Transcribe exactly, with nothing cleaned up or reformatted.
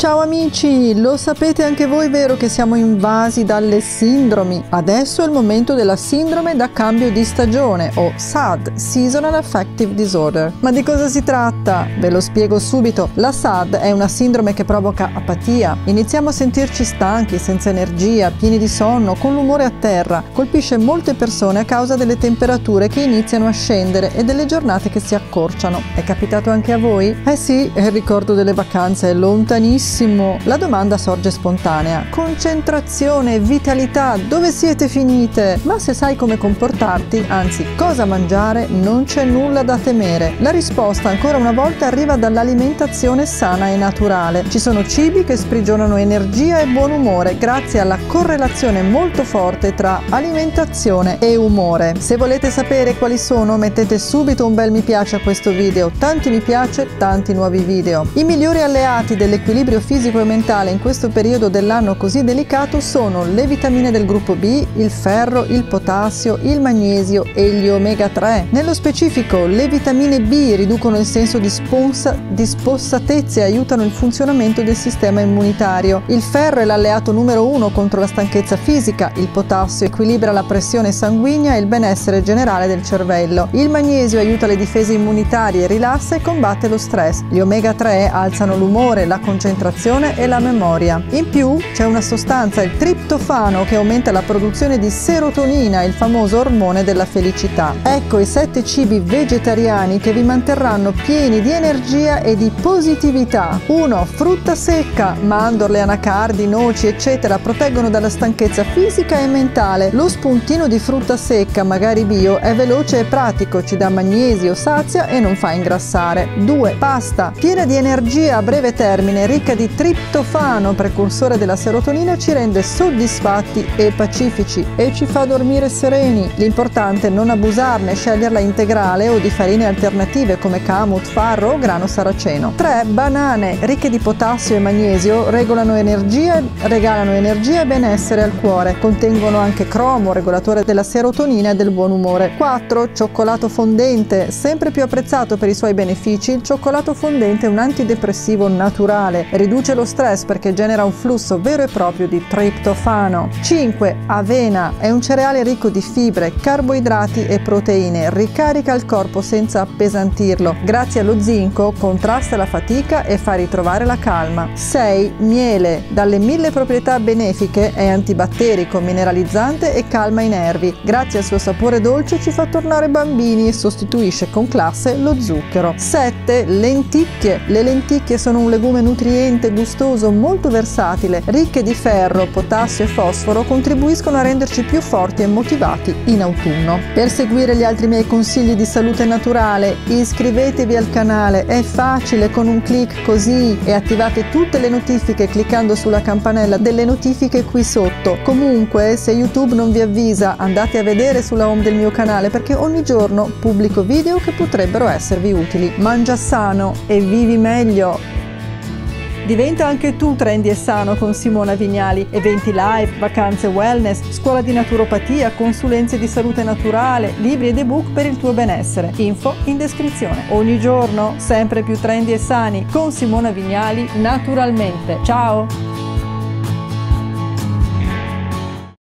Ciao amici, lo sapete anche voi, vero, che siamo invasi dalle sindromi? Adesso è il momento della sindrome da cambio di stagione, o S A D, Seasonal Affective Disorder. Ma di cosa si tratta? Ve lo spiego subito. La S A D è una sindrome che provoca apatia. Iniziamo a sentirci stanchi, senza energia, pieni di sonno, con l'umore a terra. Colpisce molte persone a causa delle temperature che iniziano a scendere e delle giornate che si accorciano. È capitato anche a voi? Eh sì, il ricordo delle vacanze è lontanissimo. La domanda sorge spontanea: concentrazione, vitalità, dove siete finite? Ma se sai come comportarti, anzi cosa mangiare, non c'è nulla da temere. La risposta ancora una volta arriva dall'alimentazione sana e naturale. Ci sono cibi che sprigionano energia e buon umore grazie alla correlazione molto forte tra alimentazione e umore. Se volete sapere quali sono, mettete subito un bel mi piace a questo video. Tanti mi piace, tanti nuovi video. I migliori alleati dell'equilibrio fisico e mentale in questo periodo dell'anno così delicato sono le vitamine del gruppo B, il ferro, il potassio, il magnesio e gli omega tre. Nello specifico, le vitamine B riducono il senso di, sponsa, di spossatezza e aiutano il funzionamento del sistema immunitario. Il ferro è l'alleato numero uno contro la stanchezza fisica, il potassio equilibra la pressione sanguigna e il benessere generale del cervello. Il magnesio aiuta le difese immunitarie, rilassa e combatte lo stress. Gli omega tre alzano l'umore, la concentrazione e la memoria. In più c'è una sostanza, il triptofano, che aumenta la produzione di serotonina, il famoso ormone della felicità. Ecco i sette cibi vegetariani che vi manterranno pieni di energia e di positività. uno. Frutta secca. Mandorle, anacardi, noci, eccetera proteggono dalla stanchezza fisica e mentale. Lo spuntino di frutta secca, magari bio, è veloce e pratico, ci dà magnesio, sazia e non fa ingrassare. due. Pasta. Piena di energia a breve termine, ricca di triptofano, precursore della serotonina, ci rende soddisfatti e pacifici e ci fa dormire sereni. L'importante è non abusarne, sceglierla integrale o di farine alternative come kamut, farro o grano saraceno. tre. Banane, ricche di potassio e magnesio, regolano energia, regalano energia e benessere al cuore. Contengono anche cromo, regolatore della serotonina e del buon umore. quattro. Cioccolato fondente, sempre più apprezzato per i suoi benefici, il cioccolato fondente è un antidepressivo naturale. Riduce lo stress perché genera un flusso vero e proprio di triptofano. cinque. Avena è un cereale ricco di fibre, carboidrati e proteine, ricarica il corpo senza appesantirlo. Grazie allo zinco contrasta la fatica e fa ritrovare la calma. sei. Miele, dalle mille proprietà benefiche, è antibatterico, mineralizzante e calma i nervi. Grazie al suo sapore dolce ci fa tornare bambini e sostituisce con classe lo zucchero. sette. Lenticchie. Le lenticchie sono un legume nutriente, gustoso, molto versatile, ricche di ferro, potassio e fosforo, contribuiscono a renderci più forti e motivati in autunno. Per seguire gli altri miei consigli di salute naturale, iscrivetevi al canale, è facile, con un clic così, e attivate tutte le notifiche cliccando sulla campanella delle notifiche qui sotto. Comunque, se YouTube non vi avvisa, andate a vedere sulla home del mio canale perché ogni giorno pubblico video che potrebbero esservi utili. Mangia sano e vivi meglio! Diventa anche tu trendy e sano con Simona Vignali. Eventi live, vacanze wellness, scuola di naturopatia, consulenze di salute naturale, libri ed ebook per il tuo benessere. Info in descrizione. Ogni giorno sempre più trendy e sani con Simona Vignali, naturalmente. Ciao!